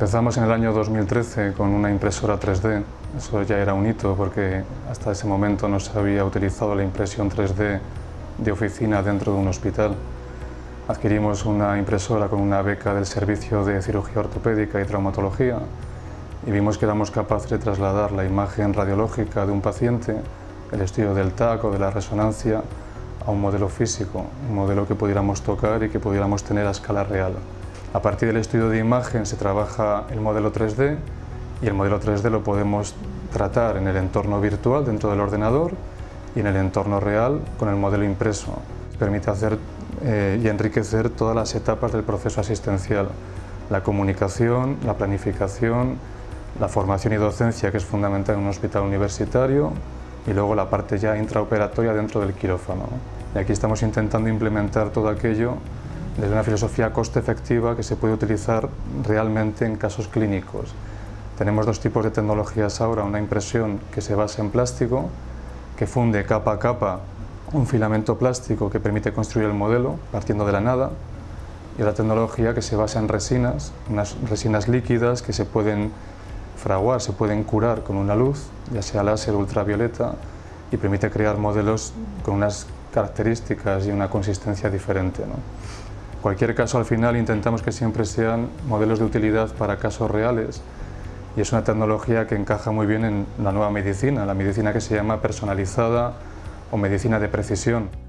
Empezamos en el año 2013 con una impresora 3D. Eso ya era un hito porque hasta ese momento no se había utilizado la impresión 3D de oficina dentro de un hospital. Adquirimos una impresora con una beca del Servicio de Cirugía Ortopédica y Traumatología y vimos que éramos capaces de trasladar la imagen radiológica de un paciente, el estudio del TAC o de la resonancia, a un modelo físico, un modelo que pudiéramos tocar y que pudiéramos tener a escala real. A partir del estudio de imagen se trabaja el modelo 3D y el modelo 3D lo podemos tratar en el entorno virtual dentro del ordenador y en el entorno real con el modelo impreso. Permite hacer y enriquecer todas las etapas del proceso asistencial, la comunicación, la planificación, la formación y docencia, que es fundamental en un hospital universitario, y luego la parte ya intraoperatoria dentro del quirófano. Y aquí estamos intentando implementar todo aquello desde una filosofía coste efectiva que se puede utilizar realmente en casos clínicos. Tenemos dos tipos de tecnologías ahora, una impresión que se basa en plástico, que funde capa a capa un filamento plástico que permite construir el modelo partiendo de la nada, y la tecnología que se basa en resinas, unas resinas líquidas que se pueden fraguar, se pueden curar con una luz, ya sea láser o ultravioleta, y permite crear modelos con unas características y una consistencia diferente, ¿no? En cualquier caso, al final intentamos que siempre sean modelos de utilidad para casos reales, y es una tecnología que encaja muy bien en la nueva medicina, la medicina que se llama personalizada o medicina de precisión.